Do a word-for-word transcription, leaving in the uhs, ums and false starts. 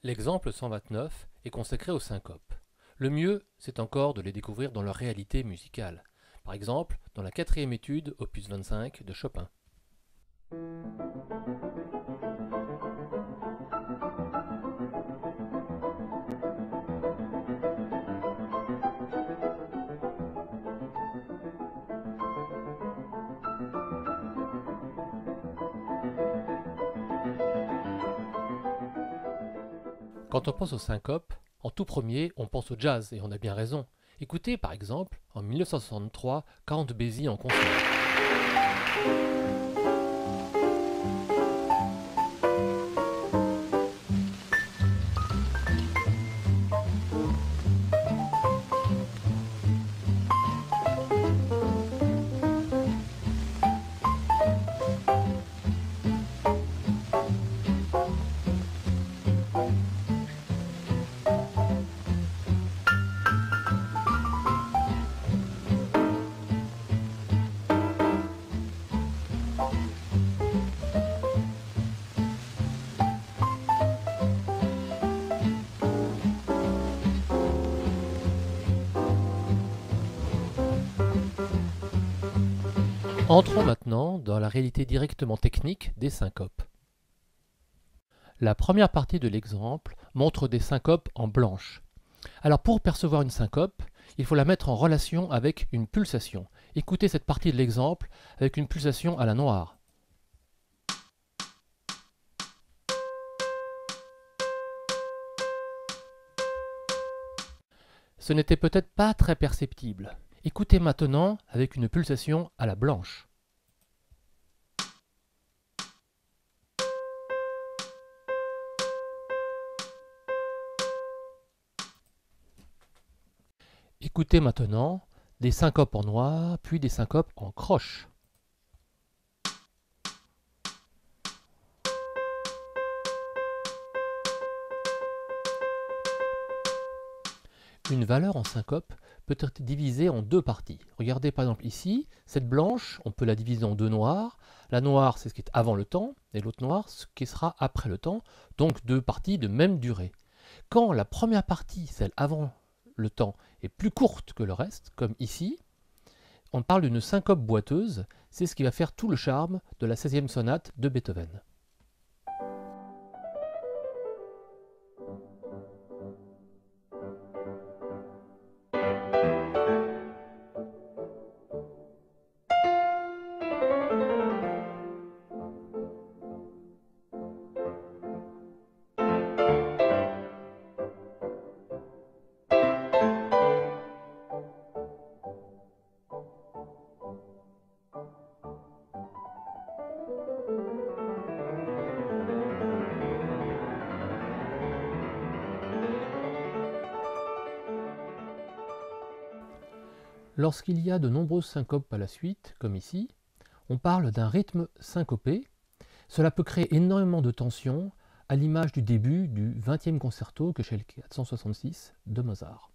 L'exemple cent vingt-neuf est consacré aux syncopes. Le mieux, c'est encore de les découvrir dans leur réalité musicale. Par exemple, dans la quatrième étude, opus vingt-cinq de Chopin. Quand on pense aux syncopes, en tout premier, on pense au jazz, et on a bien raison. Écoutez par exemple, en mille neuf cent soixante-trois, Count Basie en concert. Entrons maintenant dans la réalité directement technique des syncopes. La première partie de l'exemple montre des syncopes en blanche. Alors pour percevoir une syncope, il faut la mettre en relation avec une pulsation. Écoutez cette partie de l'exemple avec une pulsation à la noire. Ce n'était peut-être pas très perceptible. Écoutez maintenant avec une pulsation à la blanche. Écoutez maintenant des syncopes en noir, puis des syncopes en croche. Une valeur en syncope peut être divisée en deux parties. Regardez par exemple ici, cette blanche, on peut la diviser en deux noires. La noire, c'est ce qui est avant le temps, et l'autre noire, ce qui sera après le temps, donc deux parties de même durée. Quand la première partie, celle avant le temps, est plus courte que le reste, comme ici, on parle d'une syncope boiteuse, c'est ce qui va faire tout le charme de la seizième sonate de Beethoven. Lorsqu'il y a de nombreuses syncopes à la suite, comme ici, on parle d'un rythme syncopé. Cela peut créer énormément de tension, à l'image du début du vingtième concerto, Köchel quatre cent soixante-six de Mozart.